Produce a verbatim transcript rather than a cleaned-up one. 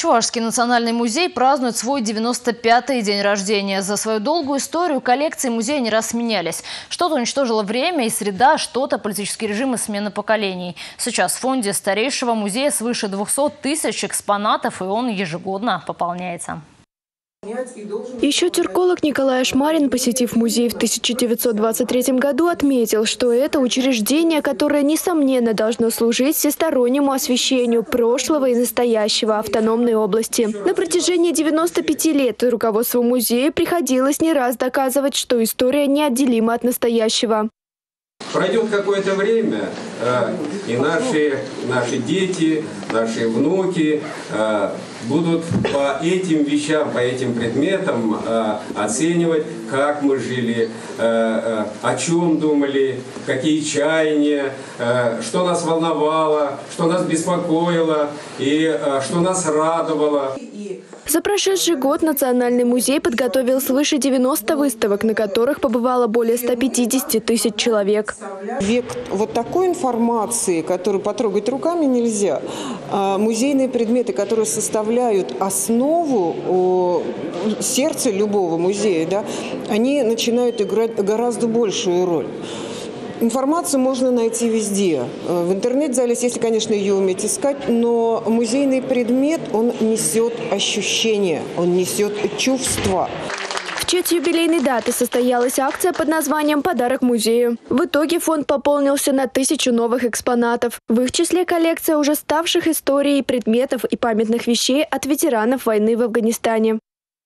Чувашский национальный музей празднует свой девяносто пятый день рождения. За свою долгую историю коллекции музея не раз менялись. Что-то уничтожило время и среда, что-то политический режим и смена поколений. Сейчас в фонде старейшего музея свыше двухсот тысяч экспонатов, и он ежегодно пополняется. Еще тюрколог Николай Ашмарин, посетив музей в тысяча девятьсот двадцать третьем году, отметил, что это учреждение, которое, несомненно, должно служить всестороннему освещению прошлого и настоящего автономной области. На протяжении девяноста пяти лет руководству музея приходилось не раз доказывать, что история неотделима от настоящего. Пройдет какое-то время, и наши, наши дети, наши внуки будут по этим вещам, по этим предметам оценивать, как мы жили, о чем думали, какие чаяния, что нас волновало, что нас беспокоило и что нас радовало. За прошедший год Национальный музей подготовил свыше девяноста выставок, на которых побывало более ста пятидесяти тысяч человек. Век вот такой информации, которую потрогать руками нельзя, музейные предметы, которые составляют основу сердца любого музея, да, они начинают играть гораздо большую роль. Информацию можно найти везде. В интернет-зале, если, конечно, ее уметь искать, но музейный предмет, он несет ощущения, он несет чувства. В честь юбилейной даты состоялась акция под названием «Подарок музею». В итоге фонд пополнился на тысячу новых экспонатов. В их числе коллекция уже ставших историей предметов и памятных вещей от ветеранов войны в Афганистане.